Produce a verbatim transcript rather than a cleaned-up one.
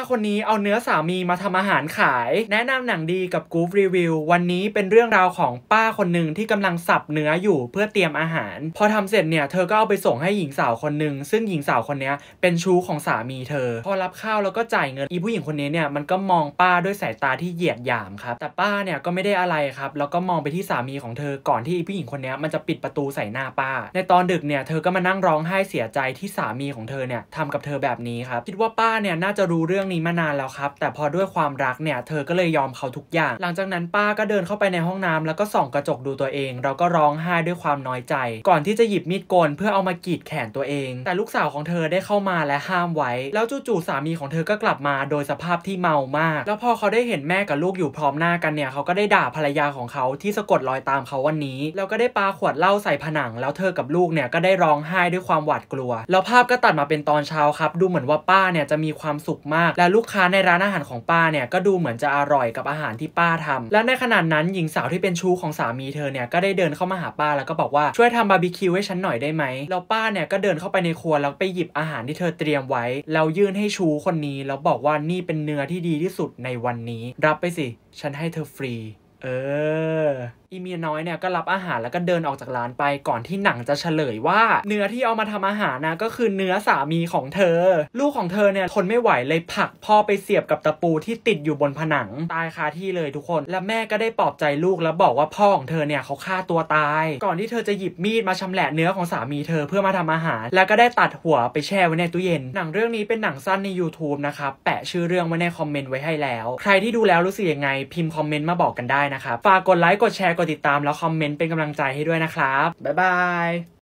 คนนี้เอาเนื้อสามีมาทำอาหารขายแนะนำหนังดีกับกู๊ฟรีวิววันนี้เป็นเรื่องราวของป้าคนหนึ่งที่กำลังสับเนื้ออยู่เพื่อเตรียมอาหารพอทำเสร็จเนี่ยเธอก็เอาไปส่งให้หญิงสาวคนหนึ่งซึ่งหญิงสาวคนนี้เป็นชู้ของสามีเธอพอรับข้าวแล้วก็จ่ายเงินอีผู้หญิงคนนี้เนี่ยมันก็มองป้าด้วยสายตาที่เหยียดหยามครับแต่ป้าเนี่ยก็ไม่ได้อะไรครับแล้วก็มองไปที่สามีของเธอก่อนที่ผู้หญิงคนนี้มันจะปิดประตูใส่หน้าป้าในตอนดึกเนี่ยเธอก็มานั่งร้องไห้เสียใจที่สามีของเธอเนี่ยทำกับเธอแบบนี้ครับคิดว่าป้าเนี่ยน่าจะรู้เรื่องนี้มานานแล้วครับแต่พอด้วยความรักเนี่ยเธอก็เลยยอมเขาทุกอย่างหลังจากนั้นป้าก็เดินเข้าไปในห้องน้ำแล้วก็ส่องกระจกดูตัวเองเราก็ร้องไห้ด้วยความน้อยใจก่อนที่จะหยิบมีดโกนเพื่อเอามากรีดแขนตัวเองแต่ลูกสาวของเธอได้เข้ามาและห้ามไว้แล้วจู่ๆสามีของเธอก็กลับมาโดยสภาพที่เมามากแล้วพอเขาได้เห็นแม่กับลูกอยู่พร้อมหน้ากันเนี่ยเขาก็ได้ด่าภรรยาของเขาที่สะกดรอยตามเขาวันนี้แล้วก็ได้ปาขวดเหล้าใส่ผนังแล้วเธอกับลูกเนี่ยก็ได้ร้องไห้ด้วยความหวาดกลัวแล้วภาพก็ตัดมาเป็นตอนเช้าครับดูเหมือนว่าป้าเนี่ยจะมีความสุขมากและลูกค้าในร้านอาหารของป้าเนี่ยก็ดูเหมือนจะอร่อยกับอาหารที่ป้าทำและในขณะนั้นหญิงสาวที่เป็นชู้ของสามีเธอเนี่ยก็ได้เดินเข้ามาหาป้าแล้วก็บอกว่าช่วยทำบาร์บีคิวให้ฉันหน่อยได้ไหมแล้วป้าเนี่ยก็เดินเข้าไปในครัวแล้วไปหยิบอาหารที่เธอเตรียมไว้แล้วยื่นให้ชู้คนนี้แล้วบอกว่านี่เป็นเนื้อที่ดีที่สุดในวันนี้รับไปสิฉันให้เธอฟรีเอออีเมียน้อยเนี่ยก็รับอาหารแล้วก็เดินออกจากร้านไปก่อนที่หนังจะเฉลยว่าเนื้อที่เอามาทำอาหารนะก็คือเนื้อสามีของเธอลูกของเธอเนี่ยทนไม่ไหวเลยผลักพ่อไปเสียบกับตะปูที่ติดอยู่บนผนังตายคาที่เลยทุกคนและแม่ก็ได้ปลอบใจลูกแล้วบอกว่าพ่อของเธอเนี่ยเขาฆ่าตัวตายก่อนที่เธอจะหยิบมีดมาชำแหละเนื้อของสามีเธอเพื่อมาทำอาหารแล้วก็ได้ตัดหัวไปแช่ไว้ในตู้เย็นหนังเรื่องนี้เป็นหนังสั้นใน YouTube นะครับแปะชื่อเรื่องไว้ในคอมเมนต์ไว้ให้แล้วใครที่ดูแล้วรู้สึกยังไงพิมพ์คอมเมนต์มาบอกกันได้นะครับฝากกดไลค์กดแชร์กดติดตามแล้วคอมเมนต์เป็นกำลังใจให้ด้วยนะครับบ๊ายบาย